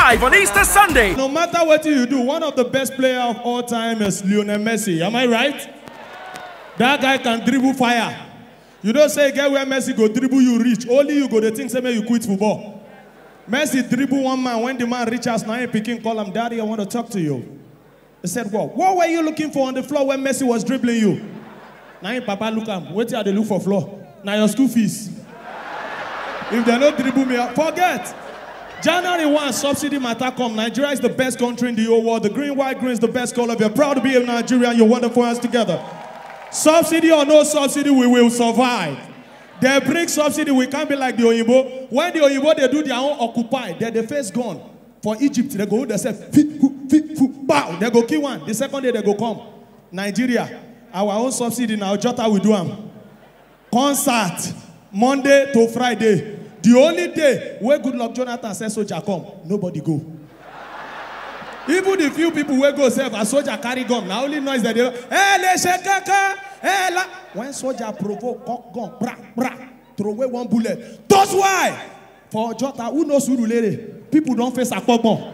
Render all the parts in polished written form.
live on Easter Sunday. No matter what you do, one of the best players of all time is Lionel Messi. Am I right? That guy can dribble fire. You don't say, get where Messi go dribble, you reach. Only you go the thing say, you quit football. Messi dribble one man. When the man reaches, now he picking, call him, Daddy, I want to talk to you. He said, what were you looking for on the floor when Messi was dribbling you? Now Papa look at him. Wait till they look for floor. Now your school fees. If they don't dribble me, forget. January 1, subsidy matter come. Nigeria is the best country in the whole world. The green, white, green is the best color. We're proud to be a Nigerian. You're wonderful hands together. Subsidy or no subsidy, we will survive. They bring subsidy, we can't be like the Oyibo. When the Oyibo, they do their own occupy, they're the first gone. For Egypt, they go, they say, bow. They go kill one. The second day, they go come. Nigeria, our own subsidy now, Jota will do them. Concert, Monday to Friday. The only day where Goodluck Jonathan says soldier come, nobody go. Even the few people where go say a soldier carry gun, now only noise that they when soldier provoke cock gun, throw away one bullet. That's why for Jota, who knows who lady, people don't face a cockbon.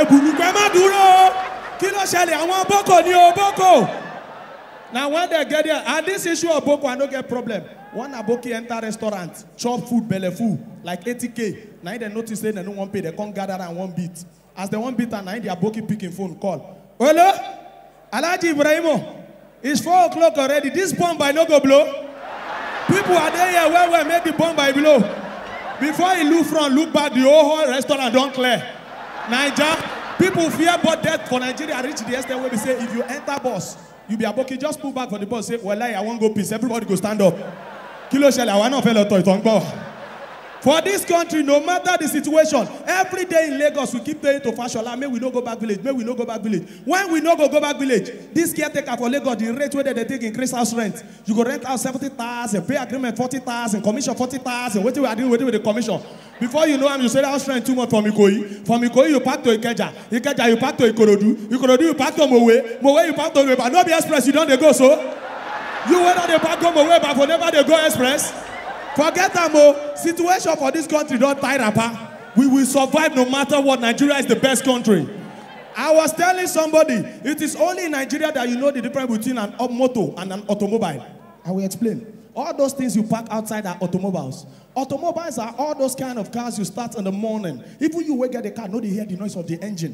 Now when they get there, and this issue of Boko, I don't get problem. One Aboki enter restaurant, chop food, belly food, like 80K. Now they notice they don't want pay, they can't gather and one beat. As they one beat and now they Aboki picking phone call. Hello? Alhaji Ibrahimo, it's 4 o'clock already. This bomb by no go blow. People are there here where make the bomb by blow. Before he look front, look back, the whole restaurant don't clear. Niger, people fear but death for Nigeria reach the extent where we say if you enter bus, you be Aboki, just pull back for the bus, say, well, I won't go peace. Everybody go stand up. Kilo shell, I want to fellow toy. For this country, no matter the situation, every day in Lagos, we keep paying to Fashola. May we no go back village. May we no go back village. When we no go back village, this caretaker for Lagos, the rate where they take increase house rent. You go rent out 70,000, pay agreement 40,000, commission 40,000. What we are doing with the commission? Before you know, you say house rent too much from Ikoyi. From Ikoyi, you pack to Ikeja. Ikeja, you pack to Ikorodu. Ikorodu, you pack to Mowe. Mowe, you pack to Mowe. But no be express, you don't they go so. You whether they pack to Mowe, but whenever they go express. Forget that, situation for this country don't tie rapper. We will survive no matter what. Nigeria is the best country. I was telling somebody, it is only in Nigeria that you know the difference between an motor and an automobile. I will explain. All those things you park outside are automobiles. Automobiles are all those kind of cars you start in the morning. Even you wake up the car, know they hear the noise of the engine.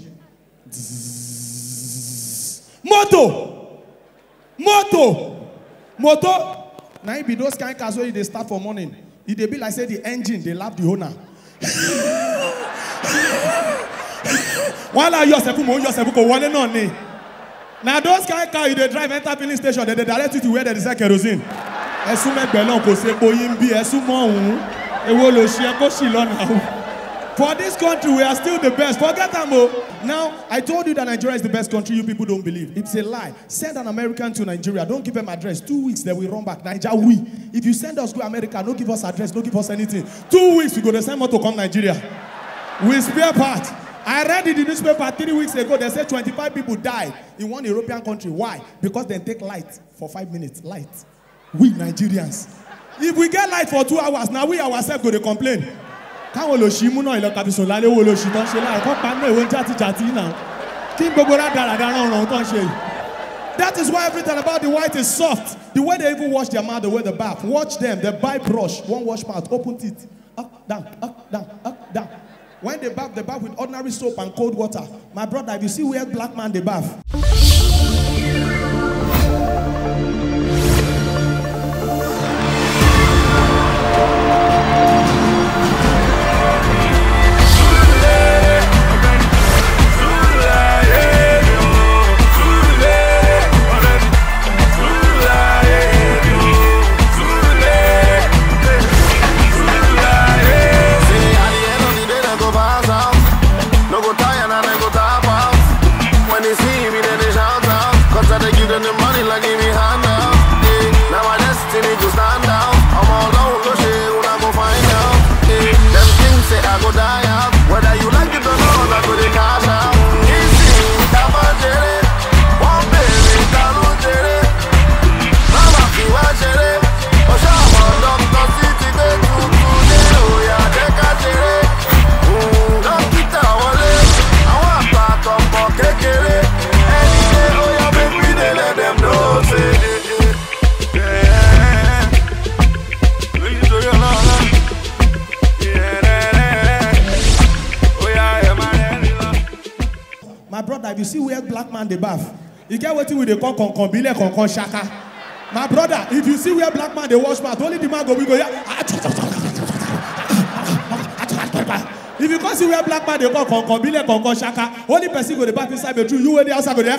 Motor. Now it be those kind of cars where they start for morning. If they be like say the engine, they love the owner. While I now those kind of cars they drive enter filling station, they direct you to where they sell kerosene. For this country, we are still the best. Forget that, Now, I told you that Nigeria is the best country. You people don't believe. It's a lie. Send an American to Nigeria. Don't give them address. 2 weeks, they will run back. Nigeria, we. If you send us to America, don't give us address. Don't give us anything. 2 weeks, we go to send more to come Nigeria. We spare part. I read in the newspaper 3 weeks ago. They said 25 people died in one European country. Why? Because they take light for 5 minutes. Light. We Nigerians. If we get light for 2 hours, now we ourselves go to complain. That is why everything about the white is soft. The way they even wash their mouth, the way they bath. Watch them. They buy brush, one wash mouth, open teeth. Up, down, up, down, up, down. When they bath with ordinary soap and cold water. My brother, if you see where black man they bath. When they see me, then brother, if you see where black man dey bath, you get wetin we dey call konkon shaka. My brother, if you see where black man dey wash mouth, only the man go yeah. If you can't see where black man they call konkon shaka, only person go the back inside the tree, you where the outside go there.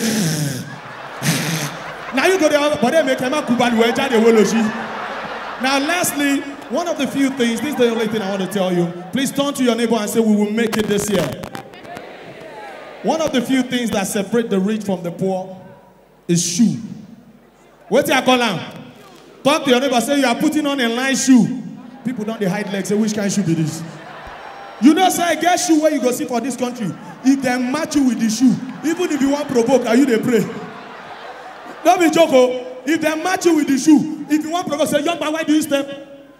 Now you go there, but they make him a kuban wedge and they will. Now lastly, one of the few things, this is the only thing I want to tell you. Please turn to your neighbor and say, we will make it this year. One of the few things that separate the rich from the poor is shoe. What do you call them? Talk to your neighbor, say you are putting on a nice shoe. People don't they hide legs, say which kind of shoe be this? You know, say get shoe where you go see for this country. If they match you with the shoe, even if you want provoke, are you they pray? Don't be joking. If they match you with the shoe, if you want provoke, say young man, why do you step?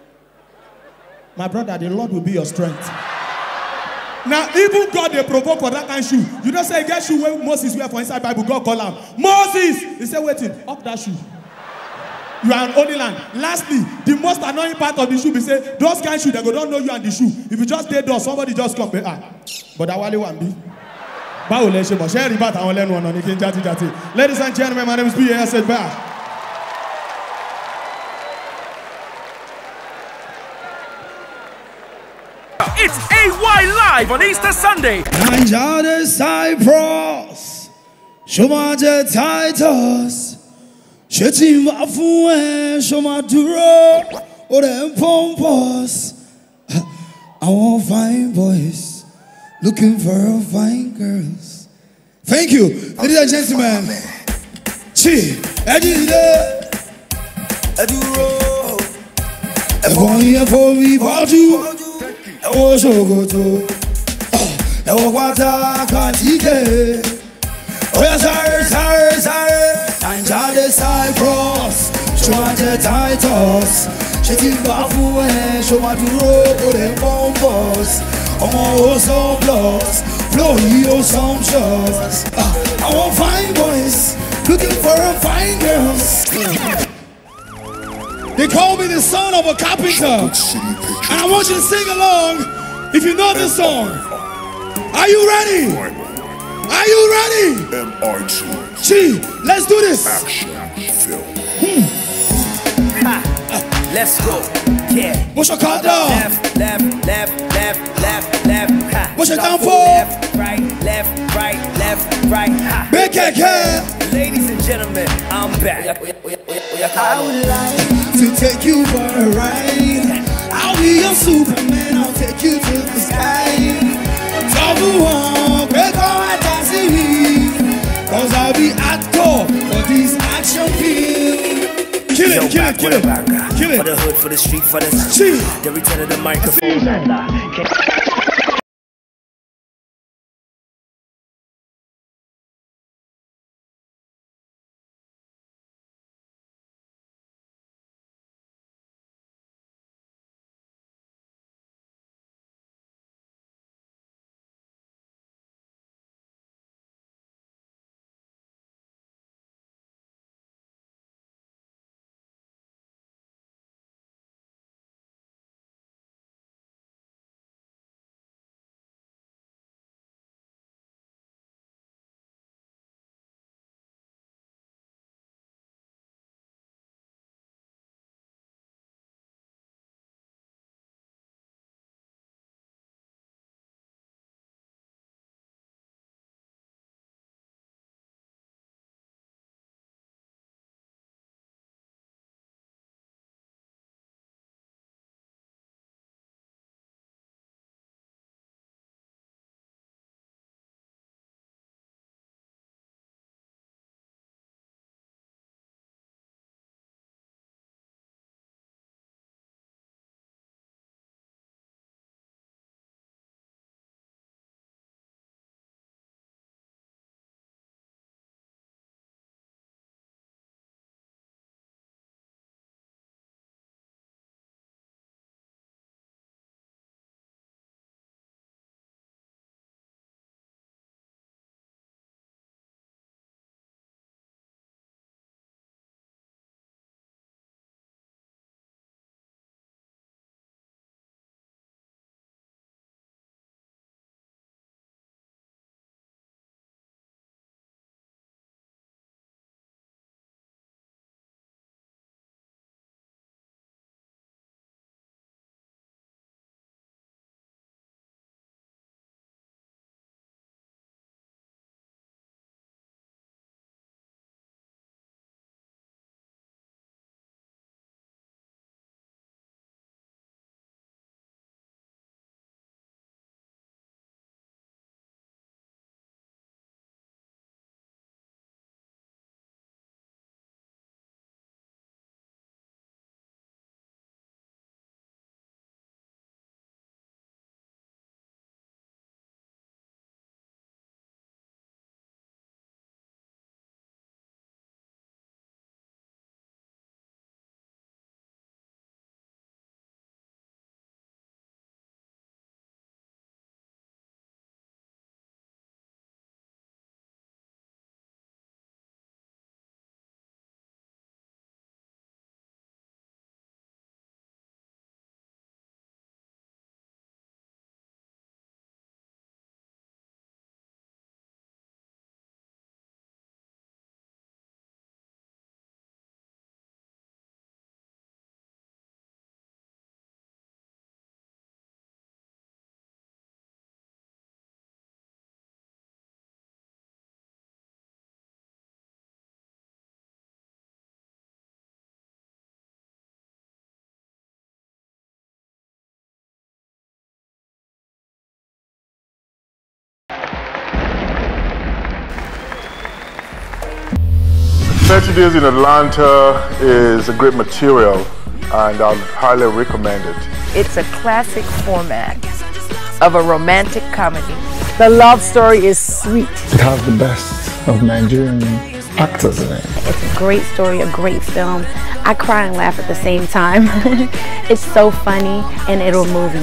My brother, the Lord will be your strength. Now, even God they provoke for that kind of shoe. You don't say get shoe where Moses wear for inside Bible. God call him Moses. He said, waiting up that shoe. You are an only land. Lastly, the most annoying part of the shoe be say those kind of shoe they go don't know you and the shoe. If you just stay there, somebody just come. But that wale one be. Ladies and gentlemen, my name is B.A. said back. It's AY Live on Easter Sunday. Nigeria Cyprus, Shomaje Titus. Shetima Fue, Shomaduro, or them pompous. I want fine boys looking for fine girls. Thank you, ladies and gentlemen. Chi, Edile, Eduro, everyone here for me, Baju, Ewo Shogoto, Ewo Kwata Katike, Oya Sare. Nigeria Cyprus, Shomaje Titus. Shetima Fue, Shomaduro, or them pompous. Oh, some blocks, flow some shots. I want fine boys looking for fine girls. They call me the son of a carpenter, and I want you to sing along if you know this song. Are you ready? Are you ready? MRT. Gee, let's do this. Action film. Let's go. Yeah. Push your car down. Left. Ha. What's your down for? Left, right. Ha. Big care. Ladies and gentlemen, I'm back. I would like to take you for a ride. I'll be your Superman. I'll take you to the sky. Cause I'll be actor for this action film. Kill it. For the hood, for the street, for the return of the microphone. 30 Days in Atlanta is a great material and I'd highly recommend it. It's a classic format of a romantic comedy. The love story is sweet. It has the best of Nigerian actors in it. It's a great story, a great film. I cry and laugh at the same time. It's so funny and it'll move you.